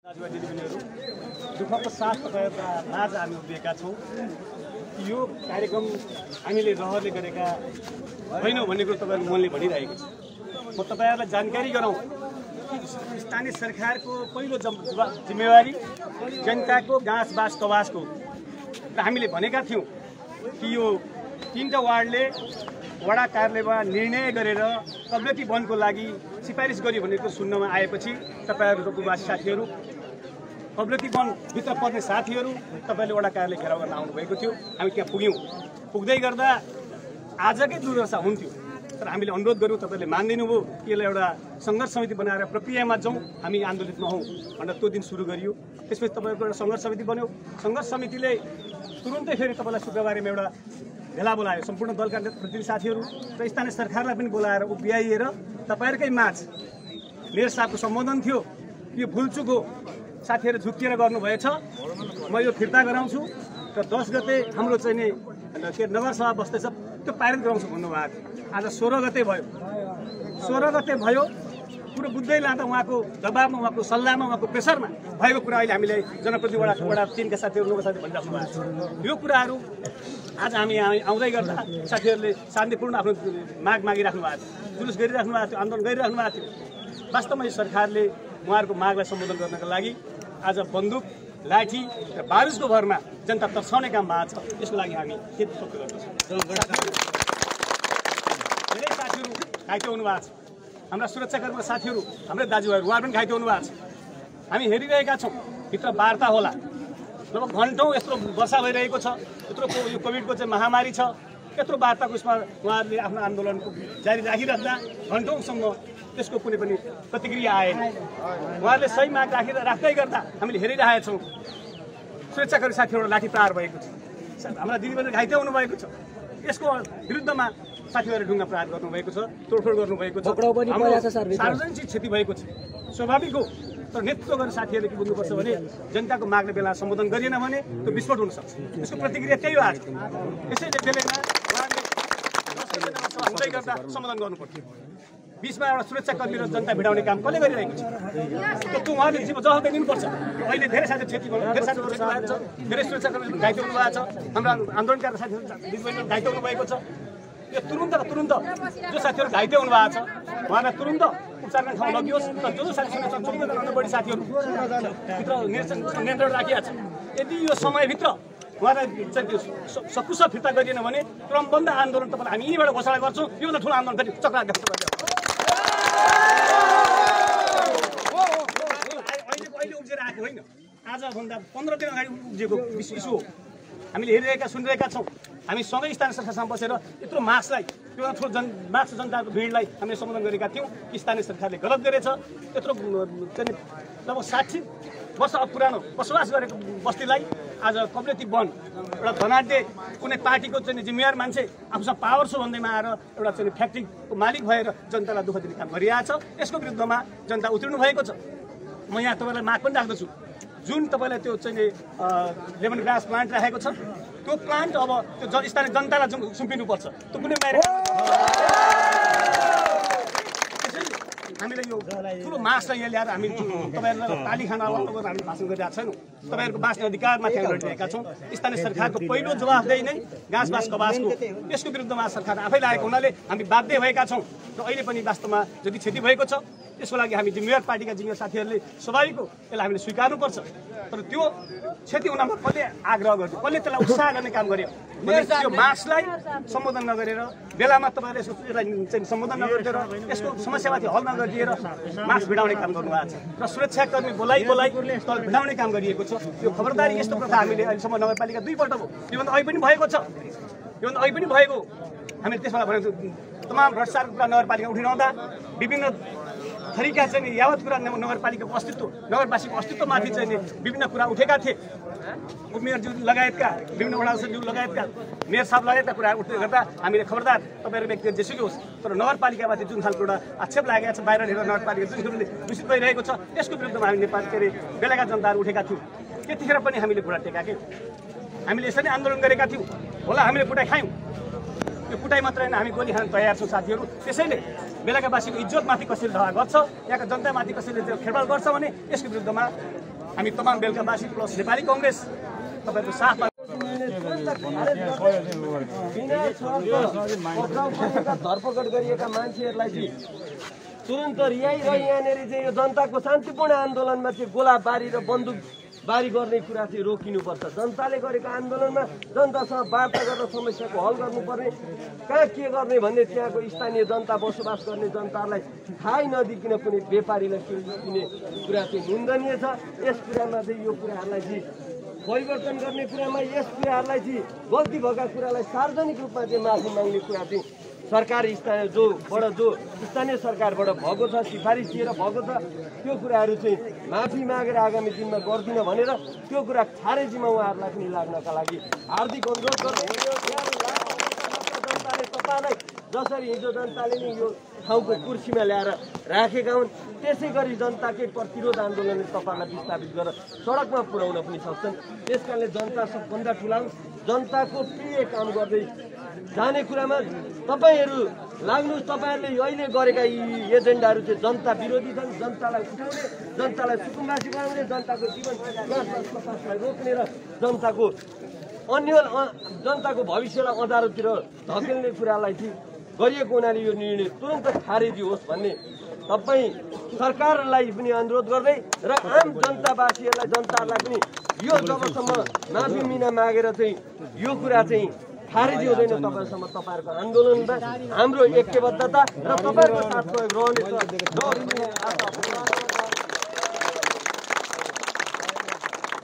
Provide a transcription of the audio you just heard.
दाजुभाइ दिदीबहिनीहरू दुःखको साथ तपाईहरुका माझ हामी उभिएका छौं। यो कार्यक्रम हामीले रहरले गरेका होइनौं भन्ने कुरो तपाईहरुको मनले भनिरहेको छ। म तपाईहरुलाई जानकारी गराउँ कि स्थानीय सरकारको पहिलो जिम्मेवारी जनताको गाँसबास कवासको र हामीले भनेका थियौं कि यो 3टा वार्डले वडा कार्यालयमा निर्णय गरेर तब्लिगी वनको लागि सिफारिस गर्यो भनेको सुन्नमा आएपछि तपाईहरुको प्रवासी साथीहरू तब्लिगी वन भित्र पर्ने साथीहरू तपाईले वडा कार्यालय घेराउ गर्न आउनु भएको थियो। हामी त्यहाँ पुग्यौं। पुग्दै गर्दा आजकै दुर्दशा हुन्थ्यो, तर हामीले अनुरोध गर्यौं, तपाईले मान्दिनु भयो कि यसलाई एउटा संघर्ष समिति बनाएर प्रक्रियामा जाउँ, हामी आन्दोलितमा हौं भनेर त्यो दिन सुरु गरियो। त्यसपछि तपाईको एउटा संघर्ष समिति बन्यो। संघर्ष समितिले तुरुन्तै फेरि तपाईलाई शुक्रबारमा एउटा भेला बोलायो। सम्पूर्ण दलका प्रतिनिधि साथीहरू र स्थानीय सरकारलाई पनि बोलाएर उभ्याइएर तपाईहरुकै माझ मेयर साहबको सम्बोधन थियो। यो भुलचुक हो, साथीहरू झुक्किएर गर्नुभएछ, म यो फिर्ता गराउँछु र 10 गते हाम्रो चाहिँ नि नगरसभा बस्दैछ त्यो पारित गराउँछु भन्नुभएको थियो। आज 16 गते भयो। 16 गते भयो, पुरो बुझ्दै लाँदा उहाँको दबावमा, उहाँको सल्लाहमा, उहाँको प्रेसरमा भएको कुरा अहिले हामीले जनप्रतिनिधि वडा 3 का साथीहरू, 9 का साथी भनिराख्नु भएको छ। यो कुराहरू आज हामी आउँदै गर्दा साथीहरूले शान्तिपूर्ण आफ्नो माग मागिराख्नु भएको थियो, जुलुस गरिराख्नु भएको थियो, आन्दोलन गरिराख्नु भएको थियो। वास्तवमा यो सरकारले उहाँहरूको मागलाई सम्बोधन गर्नका लागि आज बन्दुक, लाठी र बारुदको भरमा जनता तर्साउने काम भएको छ। यसको लागि हामी खेद व्यक्त गर्दछौँ। धेरै साथीहरू घाइते हुनुभएको छ। हाम्रा सुरक्षाकर्मीका साथीहरू, हाम्रा दाजुभाइहरू उहाँहरू पनि घाइते हुनुभएको छ। हामी हेरिरहेका छौँ, भित्र वार्ता होला। लगभग घन्टौँ यत्रो वर्षा भइरहेको छ, यत्रो यो कोभिडको चाहिँ महामारी छ, यत्रो वार्ताको उसमा उहाँहरूले आफ्नो आन्दोलनको जारी राखिराख्दा घन्टौँसम्म त्यसको कुनै पनि प्रतिक्रिया आएन। उहाँहरूले सही माग राख्दै गर्दा हामीले हेरिरहेका छौँ। सुरक्षाकर्मी साथीहरू लाठी प्रहार भएको छ, हाम्रा दिदीबहिनी घाइते हुनुभएको छ। यसको विरुद्धमा साथीहरूले ढुङ्गा प्रहार गर्नुभएको छ, तोडफोड गर्नुभएको छ, सार्वजनिक क्षति भएको छ। स्वाभाविक हो, तर नेतृत्व गर्ने साथीहरूले के बुझ्नुपर्छ भने जनताको मागले बेला सम्बोधन गरिएन भने त्यो विस्फोट हुन सक्छ। यसको प्रतिक्रिया त्यही हो। आज यसैले बेलैमा उहाँले हुँदै गर्दा सम्बोधन गर्नुपर्थ्यो। बीचमा एउटा सुरक्षाकर्मी र जनता भिडाउने काम कसले गरिरहेको छ? त्यो उहाँले जवाफ दिनुपर्छ। अहिले धेरै साथीहरू क्षति भएको छ, धेरै सुरक्षाकर्मी घाइते हुनुभएको छ, हाम्रा आन्दोलनकारी साथीहरू दिदीबहिनीहरू घाइते हुनुभएको छ। यो तुरुन्त जो साथीहरू घाइते हुनुभएको छ उहाँलाई तुरुन्त उपचार गर्ने ठाउँ लगियोस्। र जो साथीहरू 14 बढी साथीहरू भित्र नियन्त्रण राखिएको छ, यदि यो समयभित्र उहाँलाई सकुशल फिर्ता गरिएन भने क्रमबन्ध आन्दोलन तपाईँलाई हामी यहीँबाट घोषणा गर्छौँ। योभन्दा ठुलो आन्दोलन फेरि चक्रा अहिले उब्जेर आएको होइन, आजभन्दा 15 दिन अगाडि उब्जिएको इस्यु हो। हामीले हेरिरहेका सुनिरहेका छौँ। हामी सँगै स्थानीय सरकारसँग बसेर यत्रो मार्क्सलाई, त्यो ठुलो मार्क्स जनताको भिडलाई हामीले सम्बोधन गरेका थियौँ कि स्थानीय सरकारले गलत गरेछ। यत्रो चाहिँ लगभग 60 वर्ष पुरानो बसोबास गरेको बस्तीलाई आज कम्युनिटी वन एउटा धनाढ्य कुनै पार्टीको चाहिँ जिम्मेवार मान्छे आफूसँग पावर छु भन्दैमा आएर एउटा चाहिँ फ्याक्ट्रीको मालिक भएर जनतालाई दुःख दिने काम गरिरहेछ। यसको विरुद्धमा जनता उत्रिनु भएको छ। म यहाँ तपाईँलाई माग पनि राख्दछु, जुन तपाईँलाई त्यो चाहिँ लेमन ग्रास प्लान्ट राखेको छ, त्यो प्लान्ट अब त्यो स्थानीय जनतालाई सुम्पिनुपर्छ। त्यो कुनै बाहिर हामीले यो ठुलो मासलाई यहाँ ल्याएर हामी तपाईँहरूलाई ताली खाना हामी भाषण गरिरहेका छैनौँ। तपाईँहरूको बाँच्ने अधिकारमाथि हामी लडिरहेका छौँ। स्थानीय सरकारको पहिलो जवाफदेही नै गाँसबास कवासको, यसको विरुद्धमा सरकार आफै लागेको हुनाले हामी बाध्य भएका छौँ। र अहिले पनि वास्तवमा जति क्षति भएको छ त्यसको लागि हामी जिम्मेवार पार्टीका जिम्मेवार साथीहरूले स्वाभाविक हो, यसलाई हामीले स्वीकार्नुपर्छ। तर त्यो क्षति हुनमा कसले आग्रह गर्यो, कसले त्यसलाई उत्साह गर्ने काम गर्यो? यो मार्क्सलाई सम्बोधन नगरेर, बेलामा तपाईँहरूले यसलाई चाहिँ सम्बोधन नगरेर, यसको समस्यामाथि हल नगरिदिएर मार्क्स भिडाउने काम गर्नुभएको छ र सुरक्षाकर्मी बोलाइ तल भिडाउने काम गरिएको छ। यो खबरदारी यस्तो प्रथा हामीले अहिलेसम्म नगरपालिका 2 पल्ट भयो, योभन्दा अघि पनि भएको छ। योभन्दा अघि पनि भएको हामीले त्यसमा भनेको तमाम भ्रष्टाचारको कुरा नगरपालिका उठिरहँदा विभिन्न थरीका चाहिँ यावत कुरा नगरपालिकाको अस्तित्व, नगरवासीको अस्तित्वमाथि चाहिँ विभिन्न कुरा उठेका थिए। उपमेयरज्यू लगायतका, विभिन्न वडाध्यक्षज्यू लगायतका, मेयर साहब लगायतका कुराहरू उठ्दै गर्दा हामीले खबरदार तपाईँहरू व्यक्तिहरू जेसुकै होस्, तर नगरपालिकामाथि जुन खालको एउटा आक्षेप लागेको छ, बाहिर हेरेर नगरपालिका जुन कुरोले दूषित भइरहेको छ, यसको विरुद्धमा हामी नेपाल बेलाका जनताहरू उठेका थियौँ। त्यतिखेर पनि हामीले घुँडा टेकाक्यौँ। हामीले यसरी आन्दोलन गरेका थियौँ। होला हामीले कुटाइ खायौँ, यो कुटाइ मात्र होइन, हामी गोली खान तयार छौँ साथीहरू। त्यसैले बेलाकावासीको इज्जतमाथि कसैले धवा गर्छ, यहाँका जनतामाथि कसैले खेलवाड गर्छ भने यसको विरुद्धमा हामी तमाम बेलुकावासी प्लस नेपाली कङ्ग्रेस तपाईँको साथमा धरपकड गरिएका मान्छेहरूलाई चाहिँ तुरन्त रिहाई र यहाँनिर चाहिँ यो जनताको शान्तिपूर्ण आन्दोलनमा चाहिँ गोलाबारी र बन्दुकबारी गर्ने कुरा चाहिँ रोकिनुपर्छ। जनताले गरेको आन्दोलनमा जनतासँग वार्ता गरेर समस्याको हल गर्नुपर्ने, कहाँ के गर्ने भन्ने त्यहाँको स्थानीय जनता बसोबास गर्ने जनतालाई थाहै नदिकन कुनै व्यापारीलाई किने कुरा चाहिँ निन्दनीय छ। यस कुरामा चाहिँ यो कुराहरूलाई चाहिँ परिवर्तन गर्ने कुरामा यस कुराहरूलाई चाहिँ गल्ती भएका कुरालाई सार्वजनिक रूपमा चाहिँ माफी माग्ने कुरा चाहिँ सरकार स्थानीय सरकारबाट भएको छ, सिफारिस दिएर भएको छ। त्यो कुराहरू चाहिँ माफी मागेर आगामी दिनमा गर्दिन भनेर त्यो कुरा खारेजीमा उहाँहरूलाई पनि लाग्नका लागि हार्दिक अनुरोध गर्दै जनताले तपाईँलाई जसरी हिजो जनताले नै यो ठाउँको कुर्सीमा ल्याएर राखेका हुन् त्यसै गरी जनताकै प्रतिरोध आन्दोलनले तपाईँलाई विस्थापित गरेर सडकमा पुर्याउन पनि सक्छन्। त्यस कारणले जनता सबभन्दा ठुला जनताको प्रिय काम गर्दै जाने कुरामा तपाईँहरू लाग्नुहोस्। तपाईँहरूले अहिले गरेका यी एजेन्डाहरू चाहिँ जनता विरोधी छन्। जनतालाई उठाउने, जनतालाई सुकुम्बासी बनाउने, जनताको जीवन प्रकाशलाई रोक्ने र जनताको भविष्यलाई अँधारोतिर धकेल्ने कुरालाई चाहिँ गरिएको हुनाले यो निर्णय तुरन्त खारेजी होस् भन्ने तपाईँ सरकारलाई पनि अनुरोध गर्दै र आम जनताहरूलाई पनि यो जबसम्म माफी मिना मागेर चाहिँ यो कुरा चाहिँ खारेजी हुँदैन तपाईँहरूसम्म तपाईँहरूको आन्दोलनमा हाम्रो ऐक्यबद्धता र तपाईँहरूको साथ रहनेछ।